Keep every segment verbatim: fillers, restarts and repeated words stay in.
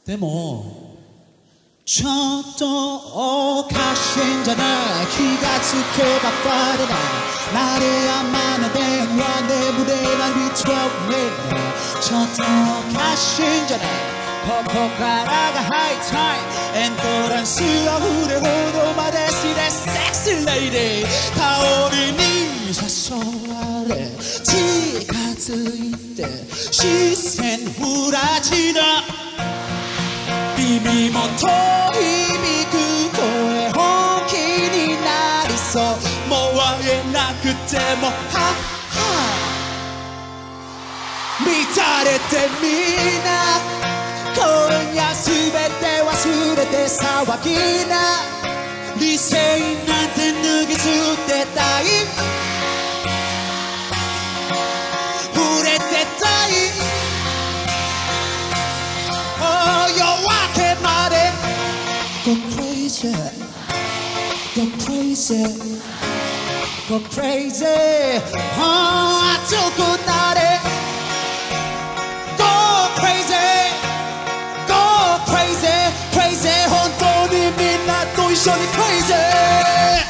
でもちょっとおかしいんじゃない、気がつけばファイルだ、鳴りやまぬ電話眠れないリトルメイちょっとおかしいんじゃない、ここからがハイタイム、エントランスあふれほどまでしてセクシーレイディー、香りに誘われ近づいて視線ふらちだ、耳元響く声本気になりそう、もう会えなくてもはっは乱れてみな、今夜すべて忘れて騒ぎな、理性なんて脱ぎ捨てたい、触れてたい、oh, 夜明けまで Go crazy Go crazy Go crazy、oh, 熱くなれGo crazy Go crazy Crazy 本当にみんなと一緒に Crazy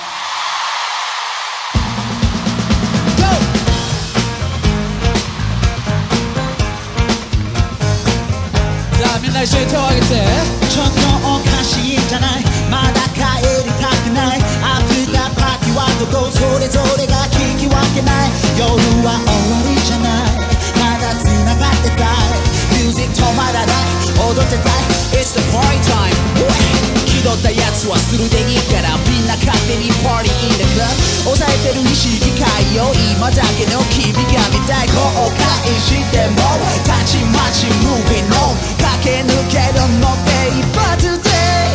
みんな一緒に手を挙げて、ちょっとおかしいんじゃない、まだ帰りたくない、アフターパーティーはどこ、それぞれが聞き分けない、夜は終わりじゃない、まだ繋がってたい、ミュージック止まらない、踊ってたい、 It's the party time、 気取ったやつはするでいいから、みんな勝手にパーティー in the club、 抑えてる意識界を今だけの君が見たい、後悔してもたちまち Moving on、駆け抜けるのって一発で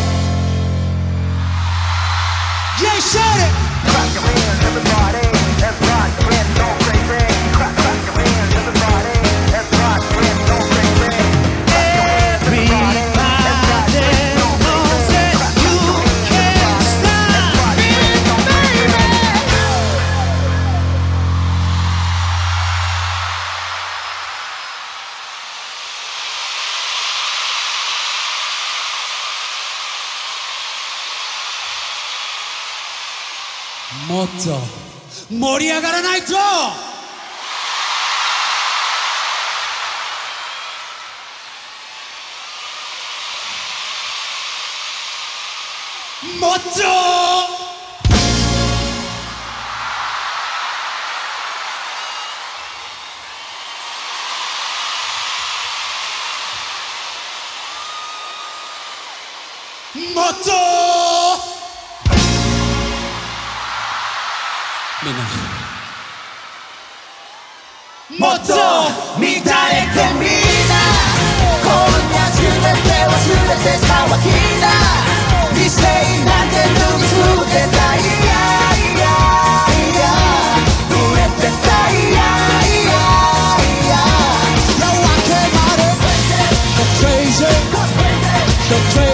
Yeah, shout it! Crack your hands, everybody, let's rock, let's go crazy. Crack, crack your hands, everybody, let's rock, let's go crazy. Everybody, knows that you can't stop me, baby. もっと盛り上がらないと、もっともっとみんなもっと乱れてみな、今夜すべて忘れて騒ぎな、理性なんて脱ぎ捨てたい、いやいやいや触れてたい、いやいやいや夜明けまで Go crazy Go crazy